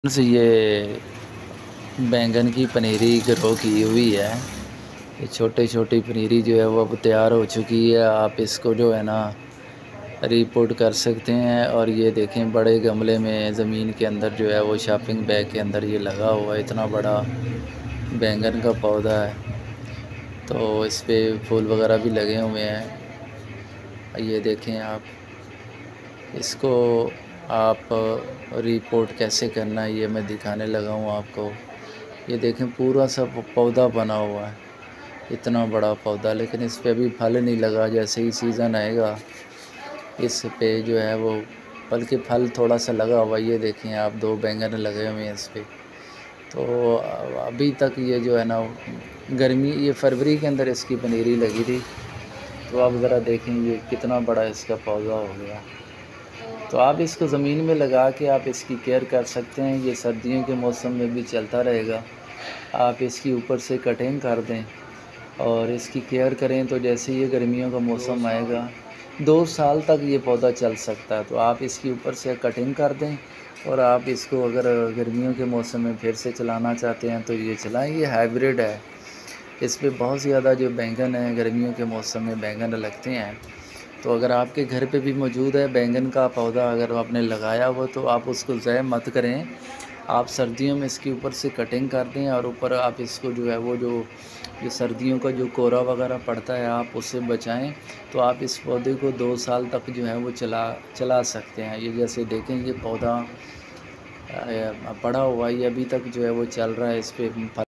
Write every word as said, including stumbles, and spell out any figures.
से ये बैंगन की पनीरी ग्रो की हुई है। ये छोटी छोटी पनीरी जो है वो अब तैयार हो चुकी है। आप इसको जो है ना रिपोर्ट कर सकते हैं। और ये देखें बड़े गमले में ज़मीन के अंदर जो है वो शॉपिंग बैग के अंदर ये लगा हुआ है। इतना बड़ा बैंगन का पौधा है, तो इस पे फूल वगैरह भी लगे हुए हैं। ये देखें आप, इसको आप रिपोर्ट कैसे करना है ये मैं दिखाने लगा हूँ आपको। ये देखें पूरा सा पौधा बना हुआ है, इतना बड़ा पौधा, लेकिन इस पे अभी फल नहीं लगा। जैसे ही सीज़न आएगा इस पे जो है वो, बल्कि फल थोड़ा सा लगा हुआ है। ये देखें आप, दो बैंगन लगे हुए हैं इस पे। तो अभी तक ये जो है ना गर्मी, ये फरवरी के अंदर इसकी पनीरी लगी थी। तो आप ज़रा देखें ये कितना बड़ा इसका पौधा हो गया। तो आप इसको ज़मीन में लगा के आप इसकी केयर कर सकते हैं। ये सर्दियों के मौसम में भी चलता रहेगा। आप इसकी ऊपर से कटिंग कर दें और इसकी केयर करें, तो जैसे ये गर्मियों का मौसम आएगा दो साल तक ये पौधा चल सकता है। तो आप इसकी ऊपर से कटिंग कर दें और आप इसको अगर गर्मियों के मौसम में फिर से चलाना चाहते हैं तो ये चलाएँ। ये हाइब्रिड है, इस पे बहुत ज़्यादा जो बैंगन है गर्मियों के मौसम में बैंगन लगते हैं। तो अगर आपके घर पे भी मौजूद है बैंगन का पौधा, अगर आपने लगाया हो तो आप उसको ज़ाया मत करें। आप सर्दियों में इसके ऊपर से कटिंग कर दें और ऊपर आप इसको जो है वो जो जो सर्दियों का जो कोहरा वगैरह पड़ता है आप उससे बचाएं। तो आप इस पौधे को दो साल तक जो है वो चला चला सकते हैं। ये जैसे देखें ये पौधा पड़ा हुआ है, ये अभी तक जो है वो चल रहा है। इस पे